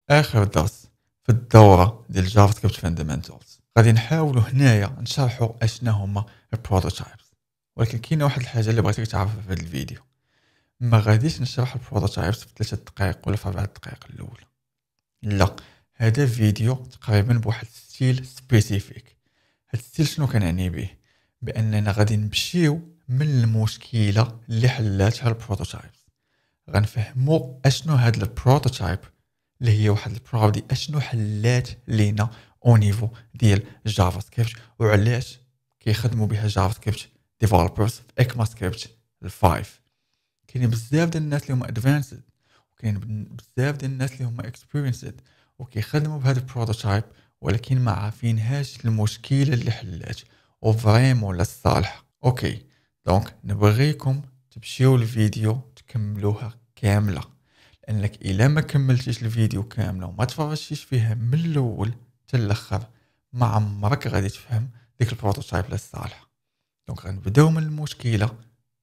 اخر درس في الدوره ديال جافا سكريبت فاندامنتالز غادي نحاولوا هنايا نشرحوا اشنا هما البروتوتايبس. ولكن كاينه واحد الحاجه اللي بغيتك تعرفها في هذا الفيديو. ما غاديش نشرح البروتوتايبس في 3 دقائق ولا في 4 دقائق الاولى. لا، هذا فيديو تقريبا بواحد ستيل سبيسيفيك. هاد الستيل شنو كنعني به؟ باننا غادي نمشيو من المشكله اللي حلاتها البروتوتايبس، غنفهموا اشنو هاد البروتوتايب اللي هي واحد البروبرتي اشنو حلات لينا او نيفو ديال جافا سكريبت، وعلاش كيخدموا بها جافا سكريبت ديفلوبرز في اكما سكريبت ال5. كاينين بزاف ديال الناس اللي هما ادفانسد، وكاين بزاف ديال الناس اللي هما اكسبيرينسد وكيخدموا بهذا البروتوتايب، ولكن ما عارفينهاش المشكله اللي حلات وفريمون للصالح. اوكي، دونك نبغيكم تمشيو الفيديو تكملوها كامله، لانك الا ما كملتيش الفيديو كامله وما تفرجتيش فيها من الاول حتى الاخر ما عمرك غادي تفهم ديك البروتوتايب للصالح. دونك غنبداو من المشكله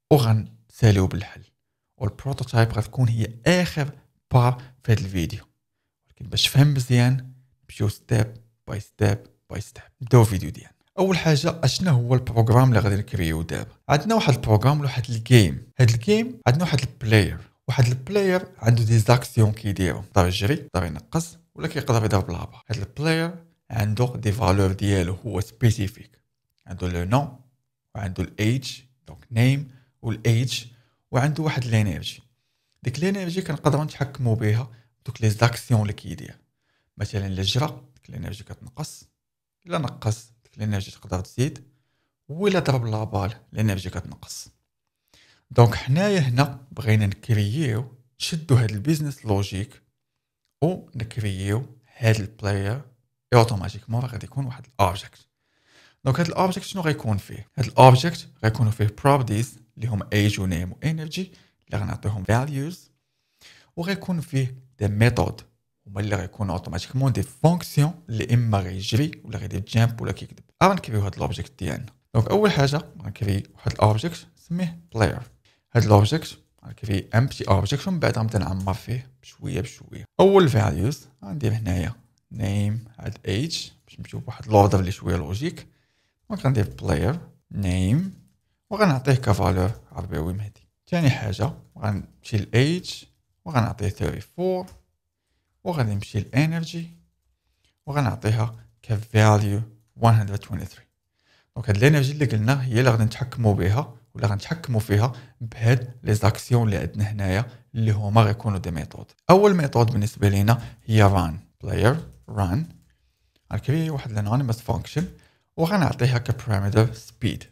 وغنساليو بالحل، والبروتوتايب غتكون هي اخر بار في هذا الفيديو. ولكن باش تفهم مزيان نمشيو ستيب باي ستيب باي ستيب. نبداو الفيديو ديالنا. اول حاجه اشنا هو البروغرام اللي غادي نكريو دابا. عندنا واحد البروغرام ولا واحد الجيم. هاد الجيم عندنا واحد البلاير، واحد البلاير عنده دي زاكسيون كيديرو، يقدر يجري، يقدر ينقص، ولا كيقدر يضرب لابا. هاد البلاير عنده دي فالور ديالو هو سبيسيفيك، عنده لو نو وعنده الايج، دونك نيم والايج، وعنده واحد الانرجي. ديك الانرجي كنقدروا نتحكموا بها دوك لي زاكسيون اللي كيدير. مثلا الا جرى ديك الانرجي كتنقص، الا نقص ديك الانرجي تقدر تزيد، ولا ضرب لابال الانرجي كتنقص. دونك حنايا هنا بغينا نكرييو نشدو هاد البيزنس لوجيك و نكرييو هاد البلاير اوتوماتيكمون غادي يكون واحد الاوبجيكت. دونك هاد الاوبجيكت شنو غيكون فيه؟ هاد الاوبجيكت غيكونوا فيه بروبرتيز اللي هما ايج و نيم و انرجي اللي غنعطيهم فاليوز، وغيكون فيه دي ميثود هما اللي غيكونوا اوتوماتيكمون دي فونكسيون اللي اما غيجري ولا غيدير جامب ولا كيكذب. غنكريو هاد الاوبجيكت ديالنا. دونك اول حاجه غنكري واحد الاوبجيكت نسميه بلاير. هاد الاوبجيكت غنكري امبتي اوبجيكت ومن بعد غنبدا نعمر فيه بشويه بشويه. اول فاليوز غندير هنايا نيم هاد ايج باش نمشيو بواحد لوردر اللي شويه لوجيك. دونك غندير بلاير نيم وغنعطيه كفالور عرباوي مهدي. ثاني حاجه غنمشي لايج وغنعطيه 34 وغادي نمشي لانرجي وغنعطيها كفاليو 123. دونك هاد الانرجي اللي قلنا هي اللي غادي نتحكموا بها ولا غنتحكموا فيها بهاد لي زاكسيون اللي عندنا هنايا اللي هما غيكونوا دي ميثود. اول ميثود بالنسبه لينا هي run player run. غنكري واحد الانونيمس فانكشن وغنعطيها كبارامتر سبيد،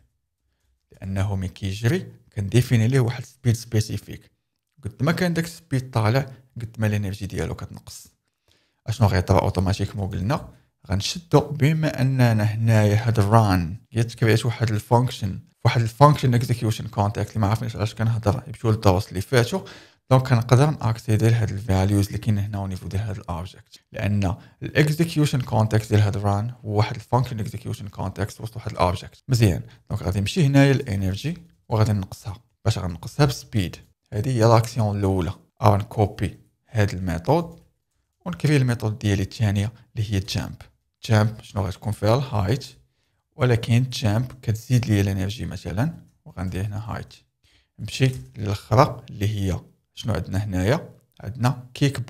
لانه ملي كيجري كنديفيني ليه واحد سبيد سبيسيفيك. قد ما كان داك السبيد طالع قد ما الانرجي ديالو كتنقص. اشنو غيطرا اوتوماتيكمون؟ قلنا غنشدو بما اننا هنايا هاد الران كريات واحد الفانكشن اكزيكيوشن كونتاكت اللي ما عرفناش علاش كنهضر يمشيو للدروس اللي فاتوا. دونك كنقدر ناكسيدي لهاد الفاليوز اللي كاين هنا ونيفو ديال هاد الاوبجيكت، لان الاكزيكيوشن كونتاكت ديال هاد الران هو واحد الفانكشن اكزيكيوشن كونتاكت وسط واحد الاوبجيكت. مزيان، دونك غادي نمشي هنايا الانرجي وغادي نقصها. باش غنقصها بسبيد، هذه هي لاكسيون الاولى. غنكوبي هاد الميثود ونكري الميثود ديالي الثانيه اللي هي جامب شنو غتكون فيها الهايت، ولكن جامب كتزيد لي الانرجي مثلا، وغندير هنا هايت. نمشي للاخرى اللي هي شنو عندنا هنايا؟ عندنا كيك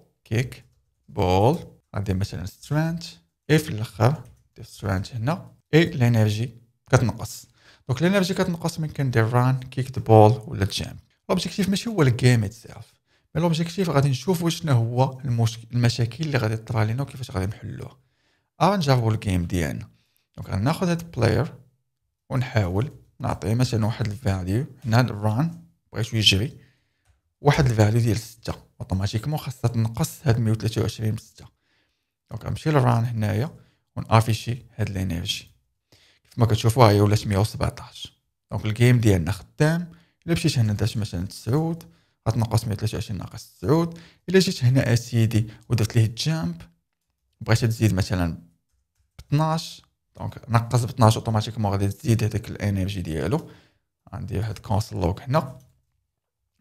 بول غندير مثلا سترينث اف الاخر دير سترينث هنا اي الانرجي كتنقص. دونك الانرجي كتنقص من كندير ران كيك بول ولا جامب. الاوبجيكتيف ماشي هو الجيم اتسيلف، مي الاوبجيكتيف غادي نشوفوا شنو هو المشاكل اللي غادي تطرا لينا وكيفاش غادي نحلوها. نجربوا الجيم ديالنا. دونك غناخذ هاد البلاير ونحاول نعطيه مثلا واحد الفاليو. هنا الران بغيتو يجري واحد الفاليو ديال 6 اوتوماتيكمون خاصها تنقص هاد 123 ب 6. دونك غنمشي للران هنايا ونافيشي هاد الانرجي. كيف ما كتشوفوا هي ولات 117. دونك الجيم ديالنا خدام. الا مشيت هنا درت مثلا 9 غتنقص 123 ناقص 9. الا جيت هنا اسيدي ودرت ليه جامب بغيت تزيد مثلا ب 12، دونك نقص ب 12 اوتوماتيكمون غادي تزيد هذاك الانرجي ديالو. غندير هاد كونسول لوك هنا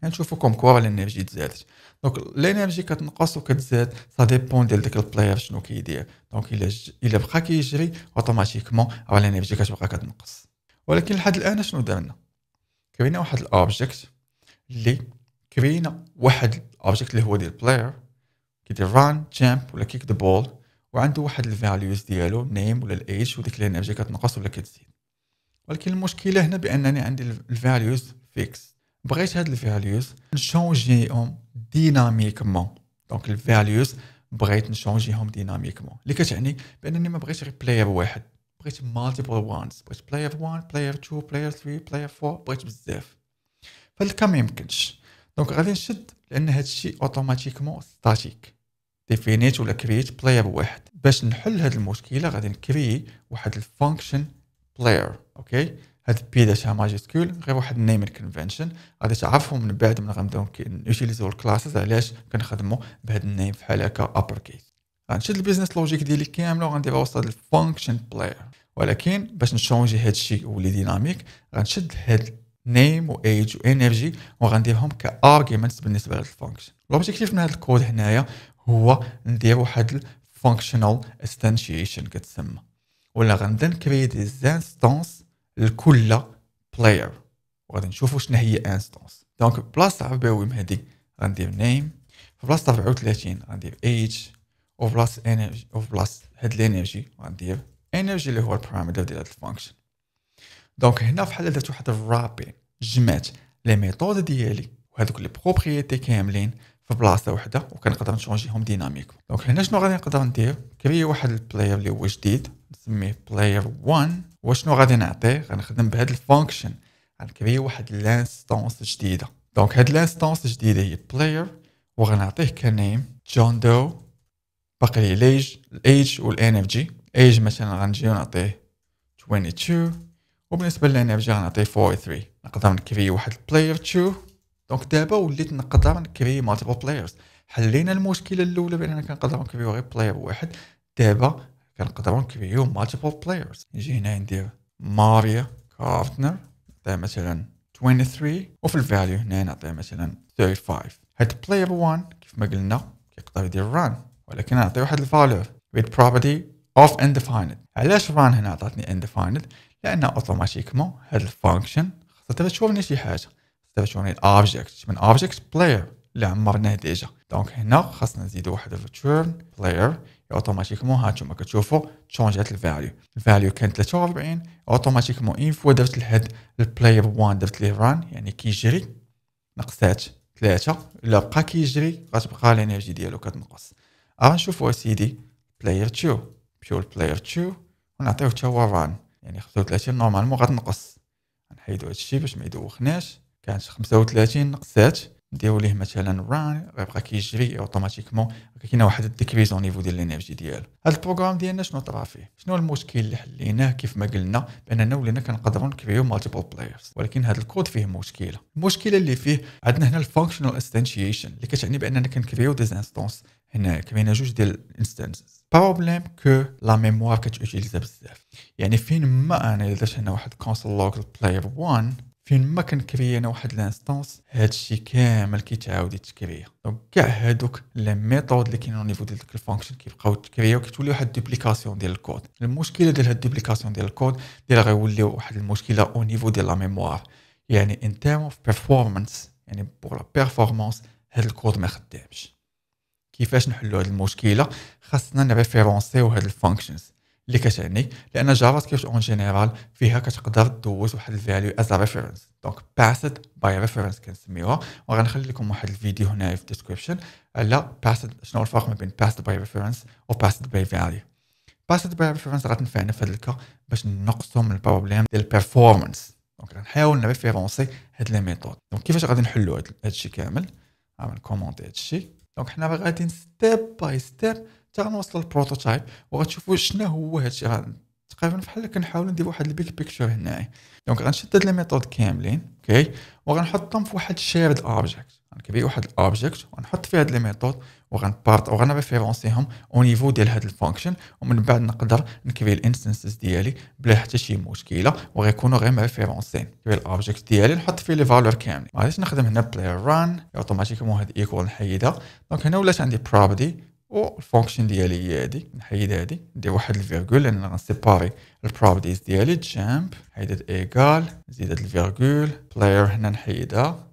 نشوفوا كوم كوا الانرجي تزادت. دونك الانرجي كتنقص وكتزاد سا ديبون ديال داك البلاير شنو كيدير. دونك الا بقى كيجري اوتوماتيكمون راه الانرجي كتبقى كتنقص. ولكن لحد الان شنو درنا؟ كرينا واحد الاوبجيكت اللي كرينا واحد الاوبجيكت اللي هو ديال البلاير كيدير ران جامب ولا كيك ذا بول وعنده واحد الفاليوز ديالو نيم ولا الايج وديك الانرجي كتنقص ولا كتزيد. ولكن المشكله هنا بانني عندي الفاليوز فيكس. بغيت هاد الفاليوز نشونجيهم ديناميكمون. دونك الفاليوز بغيت نشونجيهم ديناميكمون اللي كتعني بانني ما بغيتش غير بلاير واحد، بغيت مالتيبل وانز، بغيت بلاير 1 بلاير 2 بلاير 3 بلاير 4، بغيت بزاف. فهاد الكا ما يمكنش. دونك غادي نشد لان هادشي اوتوماتيكمون ستاتيك ديفينيت ولا كرييت بلاير واحد. باش نحل هاد المشكله غادي نكري واحد الفانكشن بلاير. اوكي، هاد بي داتها ماجيسكول غير واحد النيمين كونفنشن غادي تعرفهم من بعد من غنبداو نوتيليزيو الكلاسز علاش كنخدموا بهاد النيم بحال هكا ابر كيس. غنشد البيزنس لوجيك ديالي كامله وغندير وسط الفانكشن بلاير. ولكن باش نشونجي هادشي ولي ديناميك غنشد هاد نيم و ايج و انرجي وغنديرهم كارغيومنتس بالنسبه للفانكشن. لوبجيكتيف من هاد الكود هنايا هو ندير واحد الفانكشنال انستانشيشن كتسمى، ولا غنبدا نكري دي انستانس لكل بلاير وغادي نشوفوا شنو هي انستانس. دونك بلاصه عرباوي مهدي غندير نيم، في بلاصه 34 غندير ايج، وفي بلاصه انرجي وفي بلاصه هاد الانرجي غندير انرجي اللي هو البارامتر ديال هاد الفانكشن. دونك هنا فحال درت واحد الرابين جمعت لي ميثود ديالي وهذوك لي بروبريتي كاملين في بلاصه وحده وكنقدر نشونجيهم ديناميك. دونك هنا شنو غادي نقدر ندير؟ كري واحد البلاير اللي هو جديد نسميه بلاير 1. وشنو غادي نعطيه؟ غنخدم بهاد الفانكشن غنكري واحد لانستانس جديده. دونك هاد لانستانس الجديده هي بلاير وغنعطيه كنيم جون دو. باقي لي الايج والانرجي. ايج مثلا غنجيو نعطيه 22 وبالنسبه للانرجي غنعطيه 43. نقدر نكري واحد بلاير 2. دونك دابا وليت نقدر نكري مالتيبل بلايرز. حلينا المشكله الاولى باننا كنقدروا نكريو غير بلاير واحد، دابا كنقدروا نكريو مالتيبل بلايرز. نجي هنا ندير ماريا كارتنر نعطيه مثلا 23 وفي الفاليو هنا نعطيه مثلا 35. هاد بلاير 1 كيف ما قلنا كيقدر يدير ران، ولكن نعطيه واحد الفاليو with property of undefined. علاش ران هنا عطاتني undefined؟ لان اوتوماتيكمون هاد الفانكشن خاصها تشوفني شي حاجه، خاصها تشوفني الاوبجيكت من اوبجيكت بلاير اللي عمرناه ديجا. دونك هنا خاصنا نزيدو واحد الريتيرن بلاير اوتوماتيكمون هانتوما كتشوفوا تشونجات الفاليو كانت 43 اوتوماتيكمون اين فوا درت لهاد البلاير 1 درت ليه ران يعني كيجري نقصات 3. الا بقى كيجري غتبقى الانرجي ديالو كتنقص. غنشوفوا سيدي بلاير 2 مشيو البلاير 2 ونعطيوه حتى هو ران يعني 35 نورمالمون غتنقص. نحيدو هادشي باش ما يدوخناش. كانت 35 نقصات نديرو ليه مثلا ران غيبقى كيجري اوتوماتيكمون. كاينه واحد الديكريز اون نيفو ديال الانرجي ديالو. هاد البروغرام ديالنا شنو طرا فيه؟ شنو المشكل اللي حليناه؟ كيف ما قلنا باننا ولينا كنقدروا نكريو مالتيبل بلايرز، ولكن هاد الكود فيه مشكله. المشكله اللي فيه عندنا هنا الفانكشنال انستانشيشن اللي كتعني باننا كنكريو دي انستانس. هنا كاينه جوج ديال الانستانسز. بروبليم كو لا ميموار كتوتيليزا بزاف. يعني فين ما انا درت هنا واحد كونسول لوج بلاير 1 فين ما كنكري انا واحد لانستانس هادشي كامل كيتعاود يتكريا. دونك كاع هادوك لي ميثود اللي كاينين نيفو ديال ديك الفانكشن كيبقاو يتكرياو كتولي واحد دوبليكاسيون ديال الكود. المشكله ديال هاد الدوبليكاسيون ديال الكود ديال غيوليو واحد المشكله او نيفو ديال لا ميموار. يعني ان تيرم اوف بيرفورمانس يعني بور لا بيرفورمانس هاد الكود ما خدامش. كيفاش نحلوا هاد المشكله؟ خاصنا نريفيرونسيو هاد الفانكشنز اللي كتعني لان جافا سكريبت اون جينيرال فيها كتقدر دوز واحد الفاليو از ريفيرنس. دونك باسد باي ريفيرنس كنسميوها. وغنخلي لكم واحد الفيديو هنا في الديسكريبشن على باسد شنو الفرق ما بين باسد باي ريفيرنس و باسد باي فاليو. باسد باي ريفيرنس غتنفعنا في هاد الكا باش نقصوا من البروبليم ديال البيرفورمانس. دونك غنحاول نريفيرونسي هاد لي ميثود. دونك كيفاش غادي نحلوا هادشي كامل؟ غنكومونتي هادشي. دونك حنا غاديين ستيب باي ستيب حتى غنوصلوا للبروتوتايب وغتشوفوا شنو هو هادشي. تقريبا بحال كنحاولوا ندير واحد البيك بيكتشر هنايا. دونك غنشد هاد لي ميثود كاملين اوكي وغنحطهم في واحد شيرد اوبجيكت. غنكري واحد الاوبجيكت وغنحط فيه هاد لي ميثود وغنريفيرونسيهم او نيفو ديال هاد الفانكشن ومن بعد نقدر نكري الانستنسز ديالي بلا حتى شي مشكله وغيكونوا غير ريفيرونسين. كري الاوبجيكت ديالي نحط فيه لي فالور كاملين. ما غاديش نخدم هنا بلاير ران اوتوماتيكمون هاد ايكوال نحيدها. دونك هنا ولات عندي بروبرتي والفانكشن ديالي هي هادي. نحيد هادي ندير واحد الفيرغول لان غنسيباري البروبرتيز ديالي جامب حيدت ايكال نزيد هاد الفيرغول بلاير هنا نحيدها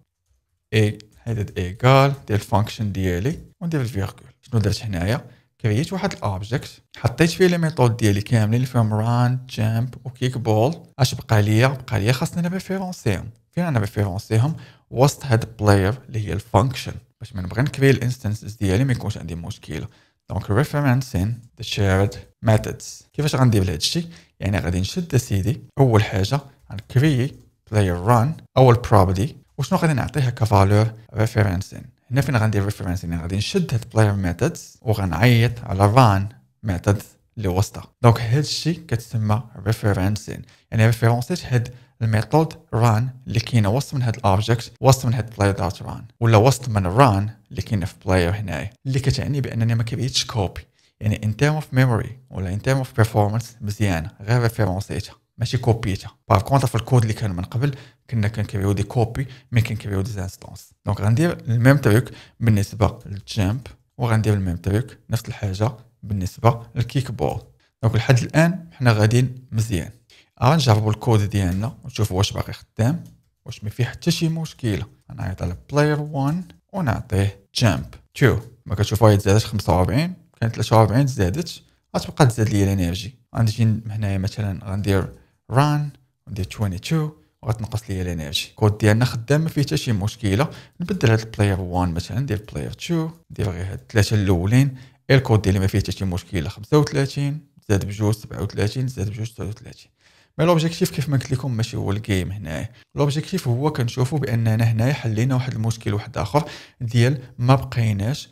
حيدت ايكال ديال الفانكشن ديالي وندير الفيرغول. شنو درت هنايا كريت واحد الاوبجيكت حطيت فيه لي ميثود ديالي كاملين اللي فيهم ران جامب وكيك بول. اش بقى ليا خاصني نريفيرونسيهم. فين انا ريفيرونسيهم وسط هاد بلاير اللي هي الفانكشن باش ما نبغي نكري الانستنسز ديالي ما يكونش عندي مشكله. دونك ريفيرنسين ذا شيرد ميثودز. كيفاش غندير هذا الشيء يعني غادي نشد سيدي اول حاجه غنكري بلاير ران اول بروبرتي وشنو غادي نعطيها كفالور ريفيرنسين. هنا فين غندير ريفيرنسين غادي نشد هاد بلاير ميثودز وغنعيط على ران ميثود اللي وسطها. دونك هاد الشيء كتسمى ريفيرنسين يعني ريفيرونسيت هاد الميثود ران اللي كاينه وسط من هاد الاوبجيكت وسط من هاد بلاير دوت ران ولا وسط من ران اللي كاينه في بلاير هنايا اللي كتعني بانني ما كريتش كوبي يعني ان تيرم اوف ميموري ولا ان تيرم اوف بيرفورمانس مزيانه غير ريفيرونسيتها ماشي كوبيتها. باغ كونطر في الكود اللي كان من قبل كنا كنكريو دي كوبي مي كنكريو دي انستانس. دونك غندير الميم تريك بالنسبه للجامب وغندير الميم تريك نفس الحاجه بالنسبه للكيك بول. دونك لحد الان حنا غاديين مزيان. غنجربوا الكود ديالنا ونشوفوا واش باغي خدام واش ما فيه حتى شي مشكله. نعيط على بلاير 1 ونعطيه جامب 2 ما كتشوفوا هي تزادت 45 كانت 43 تزادت غتبقى تزاد لي الانرجي. غنجي هنايا مثلا غندير ران وندير 22 وغتنقص لي الانرجي. الكود ديالنا خدام ما فيه حتى شي مشكله. نبدل هاد البلاير 1 مثلا ندير بلاير 2 ندير غير هاد الثلاثه الاولين. الكود ديالي ما فيه حتى شي مشكله 35 زاد بجوج 37 زاد بجوج 39. مي لوبجيكتيف كيف ما قلت لكم ماشي هو الجيم هنايا. لوبجيكتيف هو كنشوفوا باننا هنايا حلينا واحد المشكل واحد اخر ديال ما بقيناش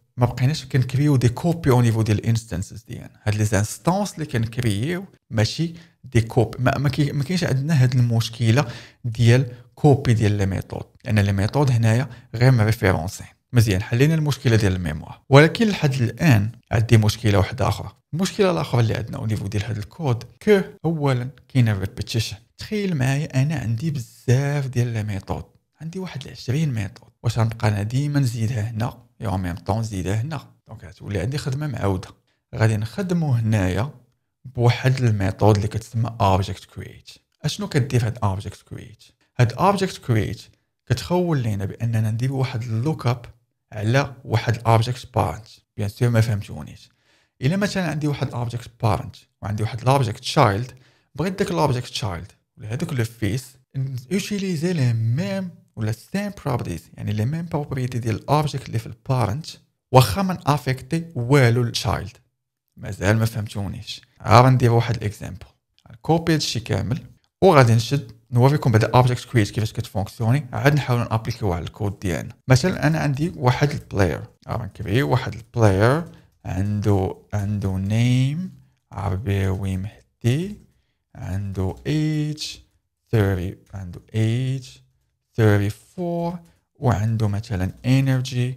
كنكريو دي كوبي او نيفو ديال الانستنسز ديالنا. هاد لي انستانس اللي كنكريو ماشي دي كوبي ما كاينش عندنا هاد المشكله ديال كوبي ديال لي ميثود لان لي ميثود هنايا غير ريفيرونسين. مزيان حلينا المشكله ديال الميموار. ولكن لحد الان عندي مشكله واحده اخرى. المشكله الاخرى اللي عندنا او نيفو ديال هذا الكود اولا كاين الريبيتيشن. تخيل معايا انا عندي بزاف ديال لي ميثود عندي واحد 20 ميثود واش غنبقى انا ديما نزيدها هنا يا ميم طون نزيدها هنا. دونك غتولي عندي خدمه معاوده. غادي نخدمو هنايا بواحد الميثود اللي كتسمى Object.create. اشنو كدير هاد Object.create؟ هاد Object.create كتخول لينا باننا ندير واحد اللوك اب على واحد Object parent. بيان سور ما فهمتونيش. الا مثلا عندي واحد Object parent وعندي واحد Object child بغيت داك Object child ولا هذوك لو فيس نوتيليزي لي ميم ولا سيم بروبرتيز يعني لي ميم بروبرتي ديال الاوبجيكت اللي في البارنت واخا من افيكتي والو التشايلد. مازال ما فهمتونيش. غندير واحد الاكزامبل كوبي هادشي كامل وغادي نشد نوريكم بعدا اوبجيكت كرييت كيفاش كتفونكسيوني. عاد نحاولوا نابليكيو على الكود ديالنا. مثلا انا عندي واحد البلاير غنكري واحد البلاير عنده نيم عرباوي مهدي عنده ايج 30 عنده ايج 34 وعنده مثلا انرجي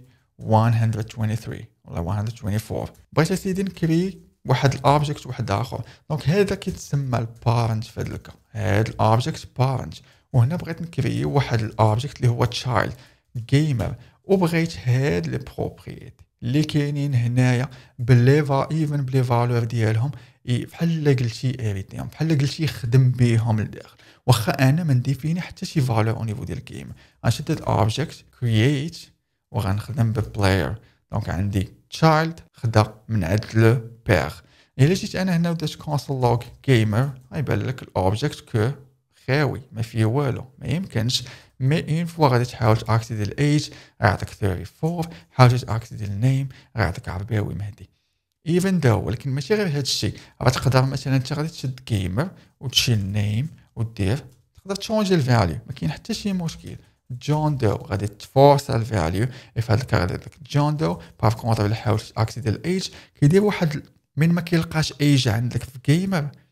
123 ولا 124. بغيت اسيدي نكري واحد الاوبجيكت واحد اخر. دونك هذا كيتسمى البارنت في هذا الكا. هذا الاوبجيكت بارنت وهنا بغيت نكري واحد الاوبجيكت اللي هو تشايلد جيمر وبغيت هاد لي بروبريتي اللي كاينين هنايا ايفن بلي فالور ديالهم بحال قلتي اريتيهم بحال قلتي خدم بهم لداخل واخا انا ما نديفيني حتى شي فالور او نيفو ديال الجيم. غنشد الاوبجيكت كرييت وغنخدم ببلاير. دونك عندي تشايلد خدا من عند لو بير. الا جيت انا هنا ودرت كونسول لوغ جيمر غيبان لك الاوبجيكت كو خاوي ما فيه والو ما يمكنش. مي اون فوا غادي تحاول تاكسيدي الايج غيعطيك 34 حاول تاكسيدي النيم غيعطيك عرباوي مهدي. ايفن داو ولكن ماشي غير هذا الشيء. غتقدر مثلا انت غادي تشد جيمر وتشيل نيم ودير تقدر تشونجي الفاليو ما كاين حتى شي مشكل. جون دو غادي تفورس الفاليو في هذا الكار غادي لك جون دو باف كونطر الا حاولت تاكسيدي الايج كيدير واحد من ما كيلقاش ايج عندك في جيمر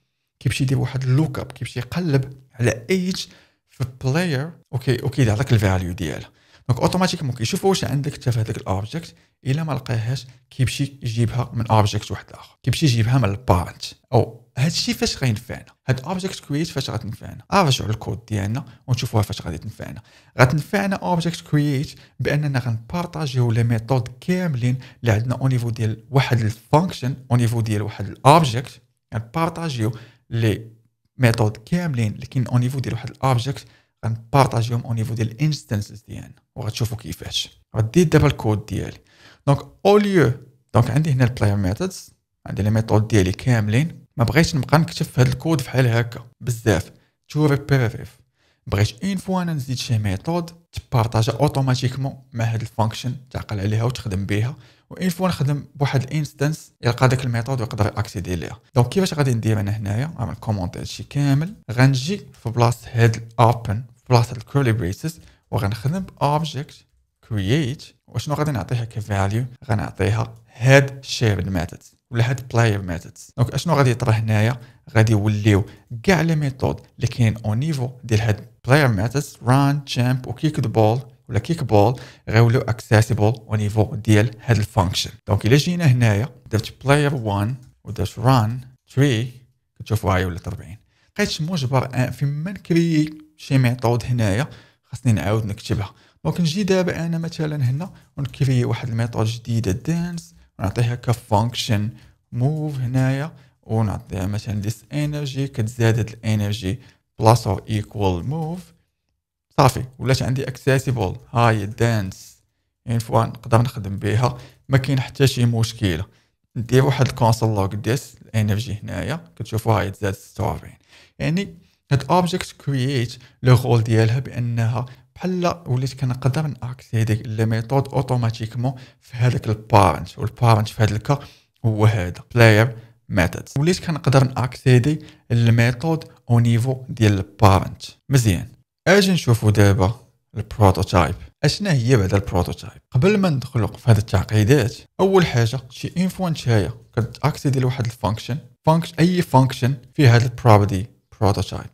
كيمشي يدير واحد اللوك اب، كيمشي يقلب على ايج في بلاير اوكي يعطيك الفاليو ديالها. دونك اوتوماتيكمون كيشوف واش عندك انت في هذاك الاوبجيكت، الا ما لقاهاش كيمشي يجيبها من اوبجيكت واحد اخر، كيمشي يجيبها من البارنت. او هذا الشيء فاش غينفعنا هاد اوبجيكت كرييت، فاش غتنفعنا؟ نرجعوا للكود ديالنا ونشوفوها فاش غادي تنفعنا. غتنفعنا اوبجيكت كرييت باننا غنبارطاجيو لي ميثود كاملين اللي عندنا او نيفو ديال واحد الفانكشن، او نيفو ديال واحد الاوبجيكت. غنبارطاجيو لي ميثود كاملين اللي كاين او نيفو ديال واحد الاوبجيكت، غنبارطاجيهم او نيفو ديال الانستانسز ديالنا، وغتشوفوا كيفاش. غدير دابا الكود ديالي. دونك اوليو، دونك عندي هنا البلاير ميثودز، عندي لي ميثود ديالي كاملين. ما بغيتش نبقى نكتب في هذا الكود بحال هكا بزاف تو ريبيتيف. بغيت اون فوا انا نزيد شي ميثود تبارطاجا اوتوماتيكمون مع هاد الفانكشن، تعقل عليها وتخدم بها، وان فوا نخدم بواحد الانستانس يلقى داك الميثود ويقدر اكسيدي ليها. دونك كيفاش غادي ندير انا هنايا؟ غنعمل كومونت هادشي كامل، غنجي في بلاصه هاد الاوبن، في بلاصه الكيرلي بريسز، وغنخدم اوبجيكت كرييت. وشنو غادي نعطيها كفاليو؟ غنعطيها هاد شيرد ميثودز ولا هاد بلاير ميثودز. دونك اشنو غادي يطرا هنايا؟ غادي يوليو كاع لي ميثود اللي كاين اون نيفو ديال هاد بلاير ميثودز، ران جامب وكيك ذا بول ولا كيك بول، غيوليو اكسيسيبل اون نيفو ديال هاد الفانكشن. دونك الا جينا هنايا درت بلاير 1 ودرت ران 3، كتشوفوا هاي ولات 40. بقيتش مجبر فيما نكري شي ميثود هنايا خاصني نعاود نكتبها. دونك نجي دابا انا مثلا هنا ونكري واحد الميثود جديده دانس، ونعطيها كفانكشن موف هنايا، ونعطيها مثلا this energy كتزاد الانرجي بلاس اور ايكوال موف. صافي ولات عندي اكسيسيبل هاي دانس. يعني فوا نقدر نخدم بها، ما كاين حتى شي مشكله. ندير واحد الكونسول لوغ ديس الانرجي هنايا، كتشوفوا هاي تزاد 46. يعني هاد اوبجيكت كرييت لو رول ديالها بانها بحال وليت كنقدر ناكسيدي لي ميثود اوتوماتيكمون في هذاك البارنت، والبارنت في هذا الكا هو هذا بلاير ميثودز. وليت كنقدر ناكسيدي الميثود او نيفو ديال البارنت. مزيان، اجي نشوفوا دابا البروتوتايب. اشنا هي بعد البروتوتايب؟ قبل ما ندخلوا في هذه التعقيدات، اول حاجه شي اون فوا نتايا كتاكسيدي لواحد الفانكشن، اي فانكشن فيها هذا البروبرتي بروتوتايب.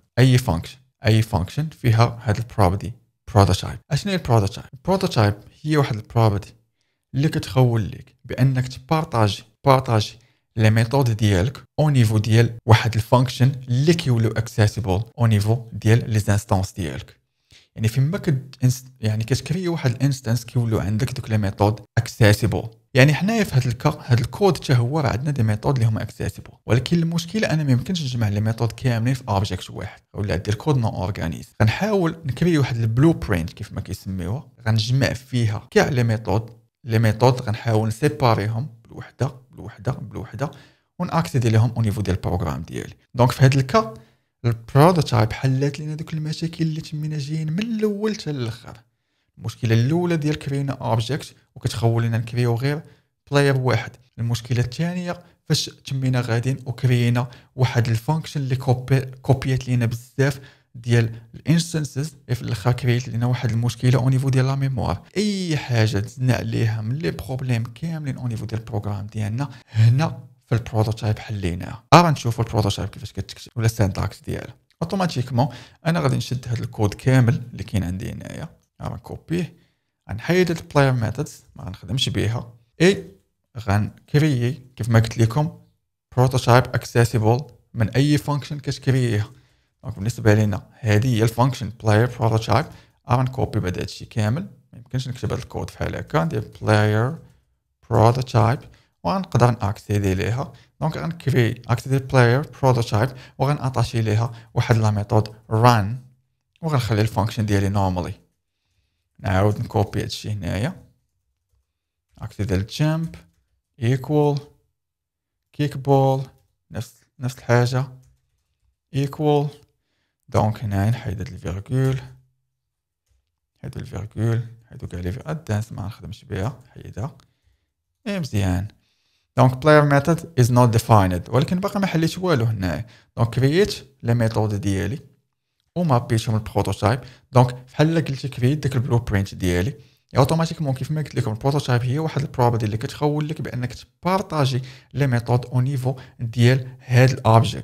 اي فانكشن فيها هذا البروبرتي بروتوتايب. اشنا هي البروتوتايب؟ البروتوتايب هي واحد البروبرتي اللي كتخول لك بانك تبارطاجي لي ميثود ديالك او نيفو ديال واحد الفانكشن اللي كيوليو اكسيسيبل او نيفو ديال لي انستانس ديالك. يعني فيما يعني كتكري واحد الانستانس كيوليو عندك دوك لي ميثود اكسيسيبل. يعني حنايا في هذا الكود حتى هو راه عندنا دي ميثود اللي هما اكسيسيبل، ولكن المشكله انا ما يمكنش نجمع لي ميثود كاملين في اوبجيكت واحد، ولا دير كود نون اورغانيز. غنحاول نكري واحد البلو برينت كيف ما كيسميوها، غنجمع فيها كاع لي ميثود غنحاول نسيباريهم بوحده وناكسيدي لهم او نيفو ديال البروغرام ديالي. دونك في هذا الكا البروتوتايب حلات لينا دوك المشاكل اللي تمينا جايين من الاول حتى الاخر. المشكله الاولى ديال كرينا اوبجيكت وكتخول لنا نكريو غير بلاير واحد. المشكله الثانيه فاش تمينا غاديين وكرينا واحد الفانكشن اللي كوبيات لينا بزاف ديال الانستانسز، في الاخر كريت لنا واحد المشكله او نيفو ديال لا ميموار. اي حاجه زدنا عليها من لي بروبليم كاملين او نيفو ديال البروغرام ديالنا هنا في البروتوتايب حليناها. نشوفوا البروتوتايب كيفاش كتكتب ولا السينتاكس ديالها. اوتوماتيكمون انا غادي نشد هذا الكود كامل اللي كاين عندي هنايا، غنكوبيه، غنحيد البلاير ميثودز ما غنخدمش بها، غنكريي كيف ما قلت لكم بروتوتايب اكسيسيبل من اي فانكشن كتكرييها. دونك بالنسبه لينا هذه هي الفانكشن بلاير بروتوتايب. غنكوبي بعد هادشي كامل، ما يمكنش نكتب هذا الكود بحال هكا، ندير بلاير بروتوتايب وغنقدر ناكسيدي ليها. دونك غنكري اكسيدي بلاير بروتوتايب وغناتاشي ليها واحد لا ميثود ران، وغنخلي الفانكشن ديالي نورمالي. نعاود نكوبي هادشي هنايا، اكسيدي الجامب ايكوال كيك بول، نفس الحاجه ايكوال. دونك هنا نحيد هاد الفيرغول، هادو كاع لي ادانس ما نخدمش بها، حيدها. مزيان. دونك player method is not defined، ولكن باقي ما حليت والو هنايا. دونك كرييت لي ميثود ديالي ومابيتهم البروتوتايب. دونك بحال قلت كرييت داك البلو برينت ديالي اوتوماتيكمون. كيف ما قلت لكم البروتوتايب هي واحد البروبرتي اللي كتخول لك بانك تبارطاجي لي ميثود او نيفو ديال هاد الاوبجيكت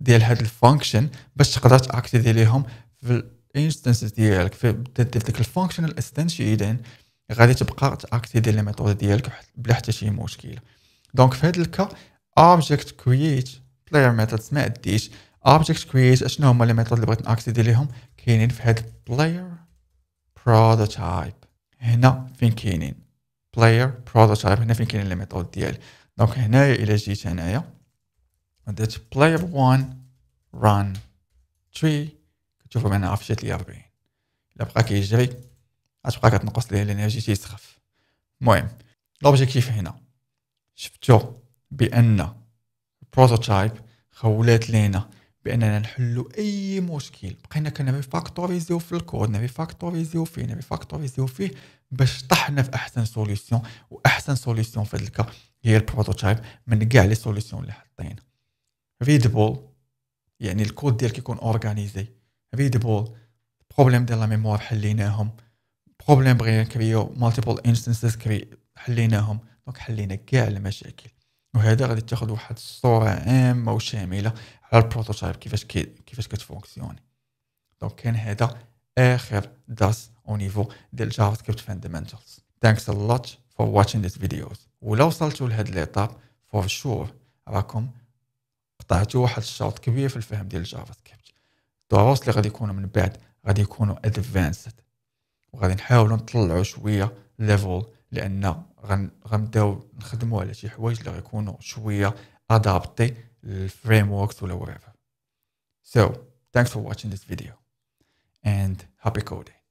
ديال هاد الفانكشن باش تقدر تاكتيفي ليهم في الانستنس ديالك. فبدات ديك الفانكشنال انستنشيتين غادي تبقى تاكتيفي لي ميثود ديالك بلا حتى شي مشكل. دونك في هاد الكا Object.create player methods ما اديش. Object.create اشنو هما لي ميثود اللي بغيت ناكتيفي ليهم؟ كاينين في هاد player prototype. هنا فين كاينين player prototype، هنا فين كاينين لي ميثود ديالي. دونك هنايا الى جيت هنايا درت player 1 run 3 كتشوفوا بان عفشت لي 40. الا بقى كيجري غتبقى كتنقص ليه الانرجي تيسخف. المهم لوبجيكتيف هنا شفتو بان البروتوتايب خولات لينا باننا نحلو اي مشكل بقينا كنريفاكتوريزيو في الكود، نريفاكتوريزيو فيه باش طحنا في احسن سوليوشن. واحسن سوليوشن في هذا الكا هي البروتوتايب من كاع لي سوليوشن اللي حطينا. ريدبل يعني الكود ديالك يكون اورغانيزي. ريدبل بروبليم ديال لا ميموار حليناهم، بروبليم بغينا نكريو مالتيبل انستنسز حليناهم. دونك حلينا كاع المشاكل. وهذا غادي تاخذ واحد الصوره عامه وشامله على البروتوتايب كيفاش كتفونكسيوني. دونك كان هذا اخر درس او نيفو ديال جافا سكريبت فاندامنتالز. Thanks a lot for watching this videos. ولو وصلتوا لهاد ليطاب for sure راكم قطعتوا واحد الشوط كبير في الفهم ديال جافا سكريبت. الدروس اللي غادي يكونوا من بعد غادي يكونوا ادفانسد، وغادي نحاولوا نطلعوا شويه ليفل، لان غنبداو نخدموا على شي حوايج اللي غيكونوا شويه ادابتي للفريم وركس ولا whatever. So thanks for watching this video and happy coding.